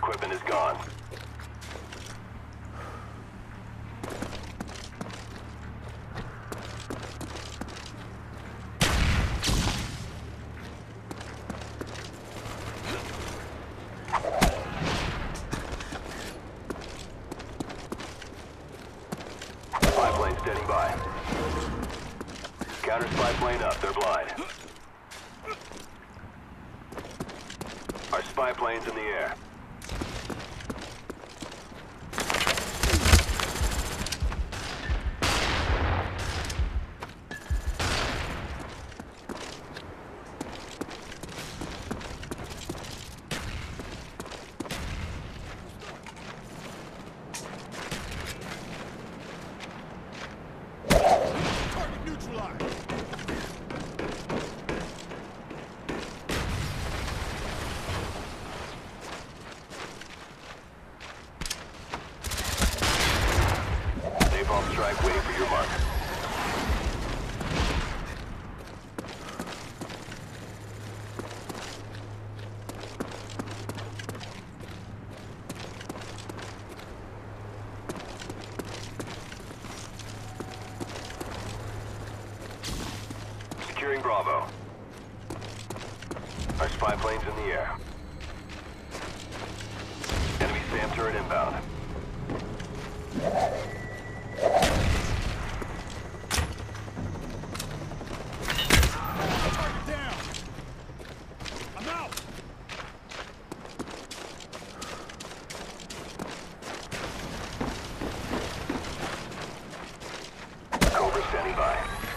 equipment is gone. Spy plane standing by. Counter spy plane up, they're blind. Our spy plane's in the air. Target neutralized. Napalm strike waiting for your mark. Securing Bravo. Our spy plane's in the air. Enemy SAM turret inbound. Target down. I'm out. Cobra standing by.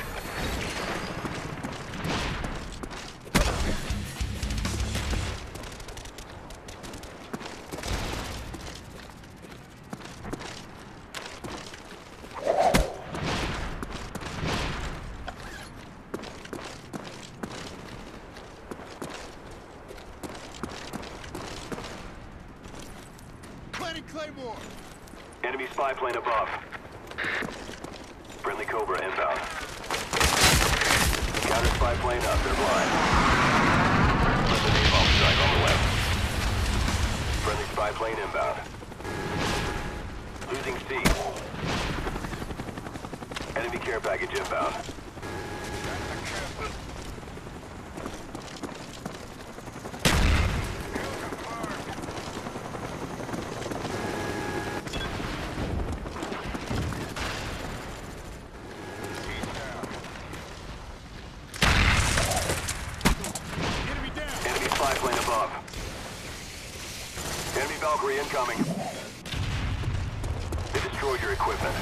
Planting Claymore. Enemy spy plane above. Friendly Cobra inbound. Counter spy plane up, they're blind. Let the napalm strike on the left. Friendly spy plane inbound. Losing C. Enemy care package inbound. Enemy down. Enemy spy plane above. Enemy Valkyrie incoming. They destroyed your equipment.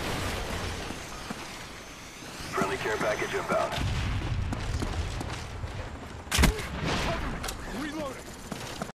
Friendly care package inbound. Cover me. Reloading.